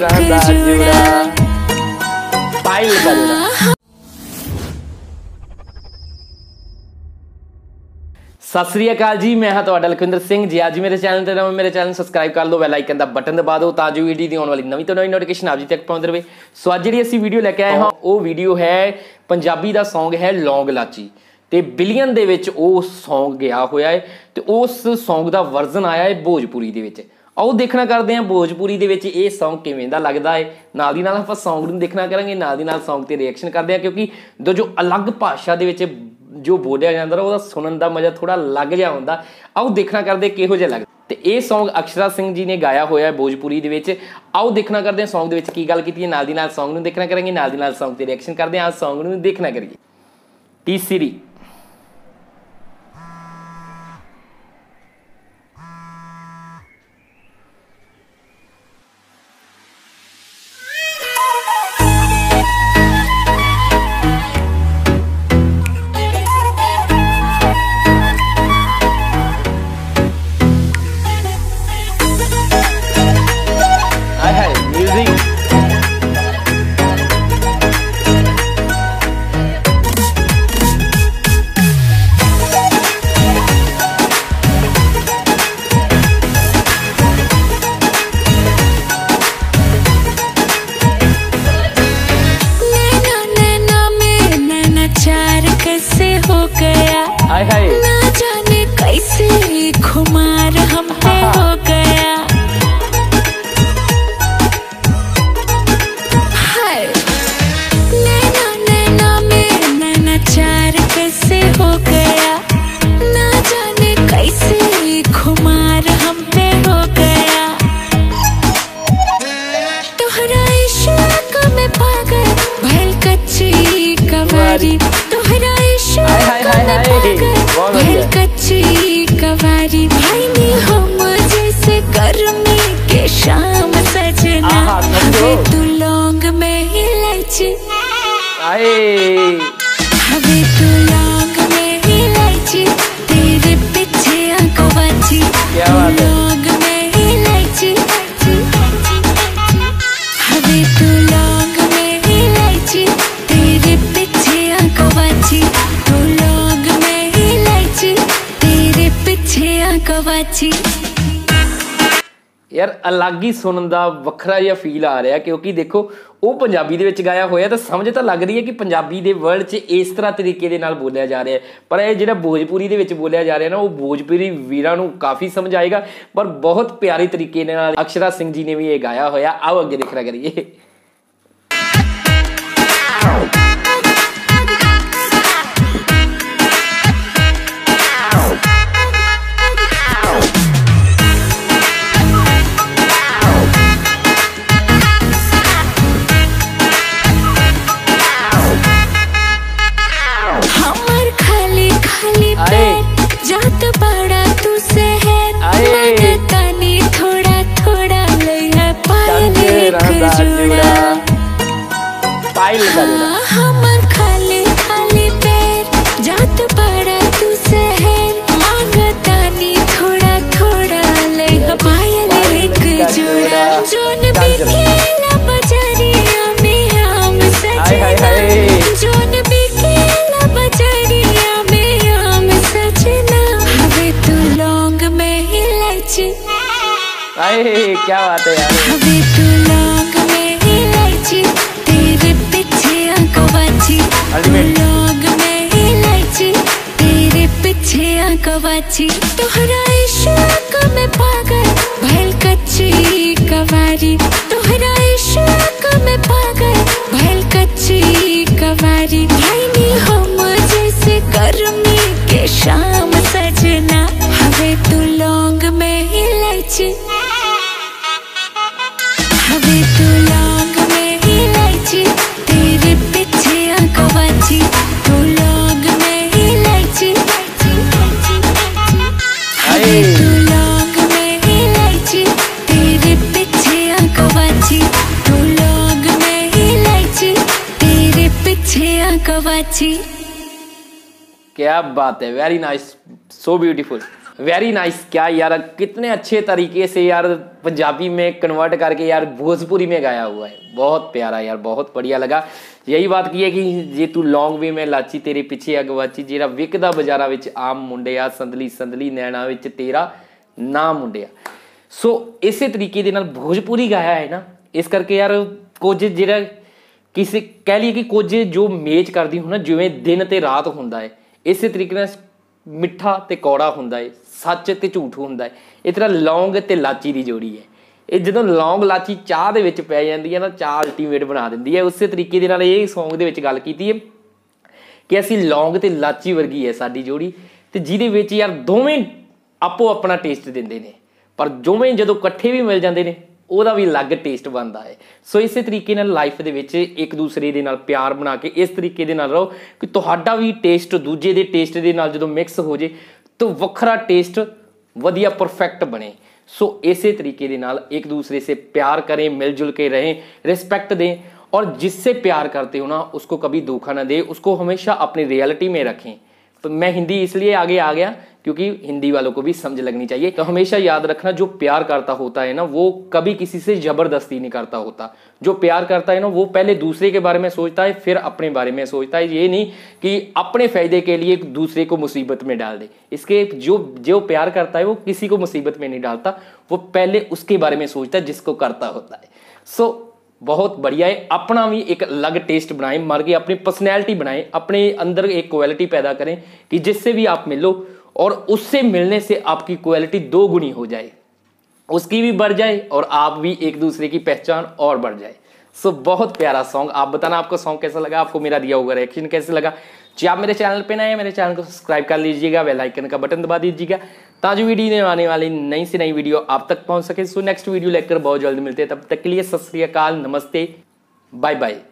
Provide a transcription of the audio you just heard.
सत श्री अकाल जी, मैं हाँ तुहाडा लखविंदर सिंह जी। आज मेरे चैनल ते नवें, मेरे चैनल सबसक्राइब कर लो, बैल आइकन का बटन दबा दो तां जो वीडियो दी आने वाली नवीं तो नवीं नोटिफिकेशन आप जी तक पहुंच रहे। सो अज जी असीं वीडियो लैके आए हाँ वो वीडियो है पंजाबी दा सॉन्ग है लौंग लाची ते बिलियन दे विच वो सॉन्ग गया होया है ते उस सॉन्ग दा वर्जन आया है भोजपुरी दे विच। आओ देखना करते हैं भोजपुरी दे विच ये सॉन्ग किवें दा लगदा है। नाल दी नाल आपां सॉन्ग नूं देखना करांगे, नाल दी नाल सॉन्ग ते रिएक्शन करते हैं क्योंकि जो अलग भाषा दे विच जो बोलिया जाता है वह सुनने का मज़ा थोड़ा अलग जहा होंदा। आओ देखना करते किहो जिहा लगदा। ते ये सॉन्ग अक्षरा सिंह जी ने गाया होया है भोजपुरी दे विच। आओ देखना करते हैं सॉन्ग दे विच की गल कीती है, नाल दी नाल सॉन्ग नूं देखना करेंगे, नाल दी नाल सॉन्ग ते रिएक्शन करते हैं। आज सॉन्ग नूं देखना करिए। टी सीरी ना जाने कैसे खुमार हम पे हो गया। हाय नैना नैना में नैना चार कैसे हो गया, ना जाने कैसे खुमार हम पे हो गया। तोहरा इश्क में पागल भइल कच्ची कवारी, तोहरा इश्क भइल कच्ची कवारी। भाई नी हम जैसे गर्मी के शाम सजना, हवे तू लौंग में इलायची, हवे तू लौंग में इलायची, तेरे पीछे आंखों बाची, लौंग में इलायची, हवे तू लौंग में इलायची, तेरे पीछे आंखों बाची, तू लौंग में इलायची, तेरे पीछे आंखों बाची। यार अलग ही सुनने का वखरा जिहा फील आ रहा क्योंकि देखो वो पंजाबी दे विच गाया होया तो समझ तो लग रही है कि पंजाबी दे वर्ल्ड च इस तरह तरीके दे नाल बोलिया जा रहा है, पर यह जिहड़ा भोजपुरी दे विच बोलिया जा रहा है ना वो भोजपुरी वीरां नूं काफ़ी समझ आएगा। पर बहुत प्यारी तरीके नाल अक्षरा सिंह जी ने भी ये गाया होया। आओ अगे देखना करिए। जात बड़ा तू शहर मगतानी थोड़ा थोड़ा लइहा पायल एक जोड़ा, हमर खाली खाली पैर जात बड़ा तू शहर मगतानी थोड़ा थोड़ा लइहा पायल एक जोड़ा। जोन बिकेला बजारिया में हम सजना, जोन बिकेला बजारिया में हम सजना, क्या बात है यार। हवे तू लौंग में इलायची, तेरे पीछे आंखों बाची, लौंग में इलायची, तेरे पीछे आंखों बाची। तोहरा इश्क में पागल भइल कच्ची कवारी, तोहरा इश्क में पागल भइल कच्ची कवारी। भाई नी हम जैसे गर्मी के शाम सजना, हवे तू लौंग में इलायची, हवे तू लौंग में इलायची, तेरे पीछे आंखों बाची, तू लौंग में इलायची, हवे तू लौंग में इलायची, तेरे पीछे आंखों बाची, तू लौंग में इलायची, तेरे पीछे आंखों बाची। क्या बात है, very nice, so beautiful, very nice. क्या यार, कितने अच्छे तरीके से यार पंजाबी में कन्वर्ट करके यार भोजपुरी में गाया हुआ है। बहुत प्यारा यार, बहुत बढ़िया लगा। यही बात की है कि जे तू लौंग वे मैं लाची तेरे पिछे अगवाची, जेड़ा विकदा बाजारां विच आम मुंडिया, संदली संदली नैना विच तेरा नाम मुंडिया। सो इसे तरीके दे नाल भोजपुरी गाया है ना, इस करके यार कुछ जेड़ा किसी कह लीए कि कुछ जो मेज करदी हो ना, जिवें दिन ते रात हुंदा है, इसे तरीके नाल मिठा ते कौड़ा हुंदा है, सच ते झूठ हुंदा है। इस तरह लौंग ते लाची दी जोड़ी है। ਇਹ ਜਦੋਂ ਲੌਂਗ ਲਾਚੀ ਚਾਹ ਦੇ ਵਿੱਚ ਪੈ ਜਾਂਦੀ ਹੈ ਨਾ, ਚਾਹ ਅਲਟੀਮੇਟ ਬਣਾ ਦਿੰਦੀ ਹੈ। ਉਸੇ ਤਰੀਕੇ ਦੇ ਨਾਲ ਇਹ ਸੌਂਗ ਦੇ ਵਿੱਚ ਗੱਲ ਕੀਤੀ ਹੈ ਕਿ ਅਸੀਂ ਲੌਂਗ ਤੇ ਲਾਚੀ ਵਰਗੀ ਹੈ ਸਾਡੀ ਜੋੜੀ, ਤੇ ਜਿਹਦੇ ਵਿੱਚ ਯਾਰ ਦੋਵੇਂ ਆਪੋ ਆਪਣਾ ਟੇਸਟ ਦਿੰਦੇ ਨੇ, ਪਰ ਦੋਵੇਂ ਜਦੋਂ ਇਕੱਠੇ ਵੀ ਮਿਲ ਜਾਂਦੇ ਨੇ ਉਹਦਾ ਵੀ ਅਲੱਗ ਟੇਸਟ ਬਣਦਾ ਹੈ। ਸੋ ਇਸੇ ਤਰੀਕੇ ਨਾਲ ਲਾਈਫ ਦੇ ਵਿੱਚ ਇੱਕ ਦੂਸਰੇ ਦੇ ਨਾਲ ਪਿਆਰ ਬਣਾ ਕੇ ਇਸ ਤਰੀਕੇ ਦੇ ਨਾਲ ਰਹੋ ਕਿ ਤੁਹਾਡਾ ਵੀ ਟੇਸਟ ਦੂਜੇ ਦੇ ਟੇਸਟ ਦੇ ਨਾਲ ਜਦੋਂ ਮਿਕਸ ਹੋ ਜੇ ਤਾਂ ਵੱਖਰਾ ਟੇस्ट वधिया परफेक्ट बने। सो इसे तरीके दे नाल एक दूसरे से प्यार करें, मिलजुल के रहें, रिस्पेक्ट दें, और जिससे प्यार करते हो ना उसको कभी धोखा ना दे, उसको हमेशा अपनी रियलिटी में रखें। तो मैं हिंदी इसलिए आगे आ गया क्योंकि हिंदी वालों को भी समझ लगनी चाहिए। तो हमेशा याद रखना, जो प्यार करता होता है ना वो कभी किसी से जबरदस्ती नहीं करता होता। जो प्यार करता है ना वो पहले दूसरे के बारे में सोचता है, फिर अपने बारे में सोचता है। ये नहीं कि अपने फायदे के लिए दूसरे को मुसीबत में डाल दे। इसके जो प्यार करता है वो किसी को मुसीबत में नहीं डालता, वो पहले उसके बारे में सोचता है जिसको करता होता है। सो बहुत बढ़िया है। अपना भी एक अलग टेस्ट बनाएं, मार के अपनी पर्सनैलिटी बनाएं, अपने अंदर एक क्वालिटी पैदा करें कि जिससे भी आप मिलो और उससे मिलने से आपकी क्वालिटी 2 गुनी हो जाए, उसकी भी बढ़ जाए और आप भी एक दूसरे की पहचान और बढ़ जाए। सो बहुत प्यारा सॉन्ग। आप बताना आपको सॉन्ग कैसा लगा, आपको मेरा दिया हुआ रिएक्शन कैसे लगा। जी आप मेरे चैनल पे नए हैं, मेरे चैनल को सब्सक्राइब कर लीजिएगा, बेल आइकन का बटन दबा दीजिएगा ताकि वीडियो में आने वाली नई से नई वीडियो आप तक पहुंच सके। सो नेक्स्ट वीडियो लेकर बहुत जल्द मिलते हैं, तब तक के लिए सत श्री अकाल, नमस्ते, बाय बाय।